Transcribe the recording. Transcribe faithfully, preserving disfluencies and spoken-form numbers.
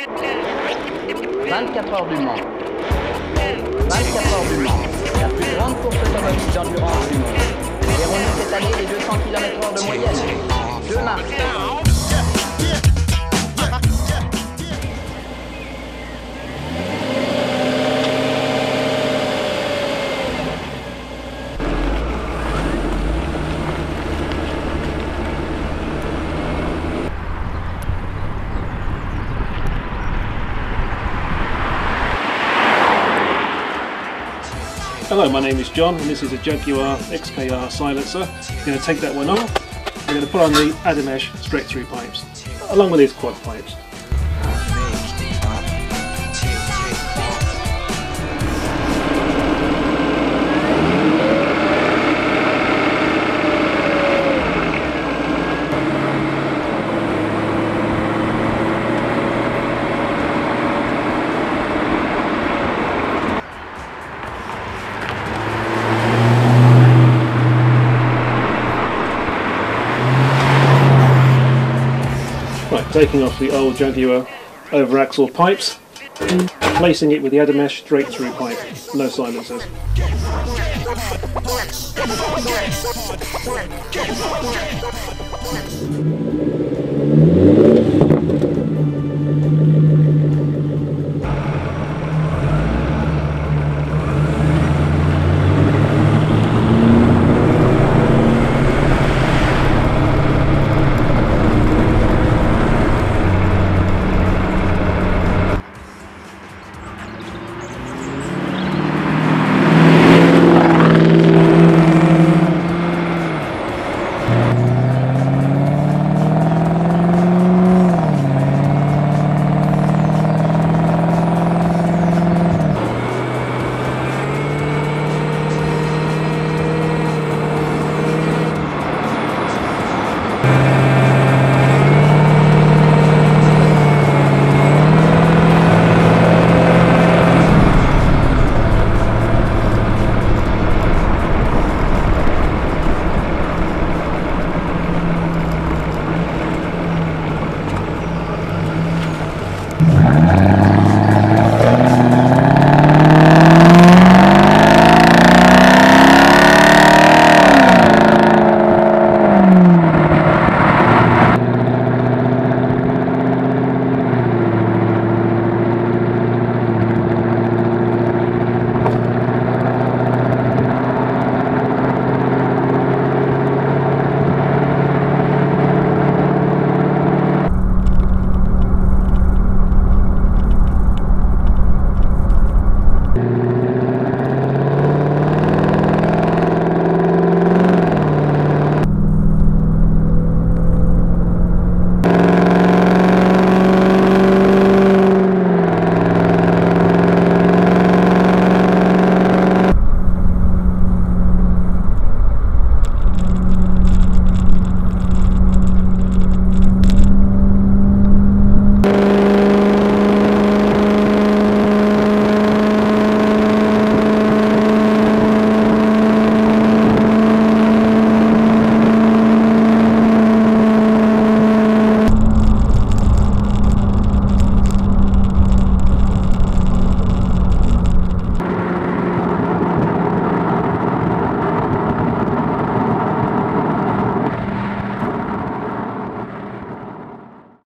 vingt-quatre heures du Mans. vingt-quatre heures du Mans. La plus grande course automobile d'endurance du monde. Verrons-nous cette année les deux cents kilomètres heure de moyenne? deux mars. Hello, my name is John and this is a Jaguar X K R silencer. I'm going to take that one off. We're going to put on the Adamesh straight through pipes, along with these quad pipes. Right, taking off the old Jaguar over axle pipes, placing it with the Adamesh straight through pipe, no silencers.